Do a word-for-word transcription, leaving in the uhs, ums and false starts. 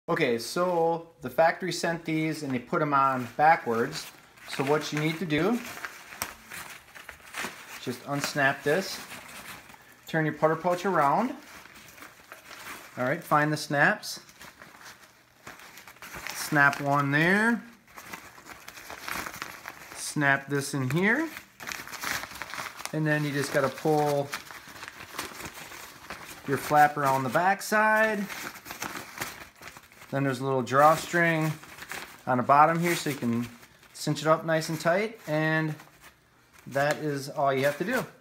Okay, so the factory sent these and they put them on backwards. So what you need to do, just unsnap this, turn your putter pouch around. All right, find the snaps. Snap one there. Snap this in here. And then you just gotta pull your flap around the back side. Then there's a little drawstring on the bottom here so you can cinch it up nice and tight, and that is all you have to do.